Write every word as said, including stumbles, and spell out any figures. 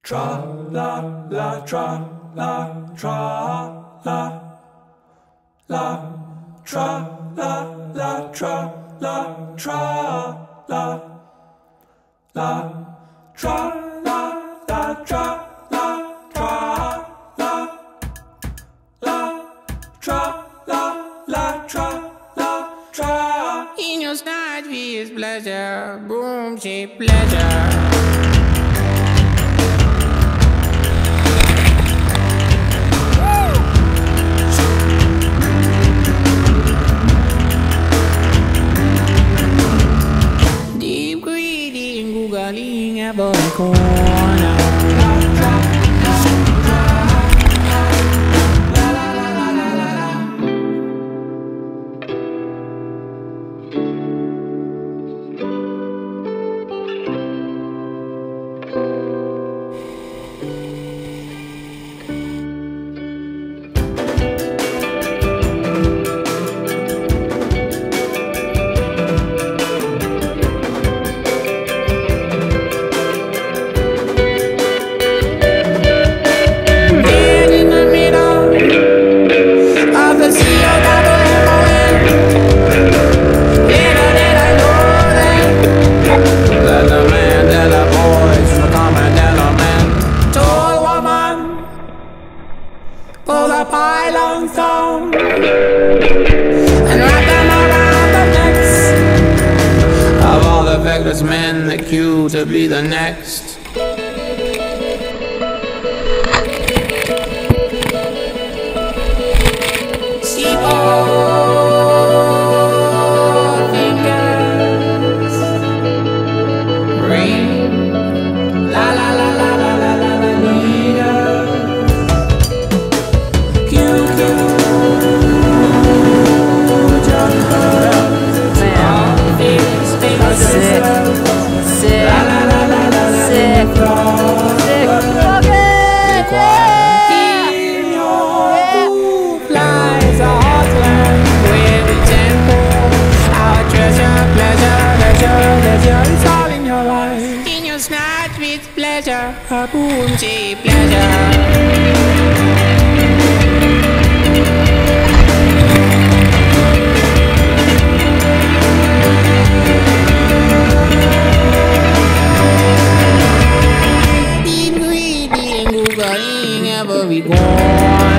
Tra la la tra la tra la la tra la la tra la tra la la tra la la tra la tra la la tra la la tra la tra. In your night is pleasure, boom, she pleasure. Googling every corner. Pull the pylons down and wrap them around the necks of all the feckless men that queue to be the next. See all fingers ring, la la la la la la la la leader. Pleasure, a boom, cheap pleasure. Deep greedy and googling every corner.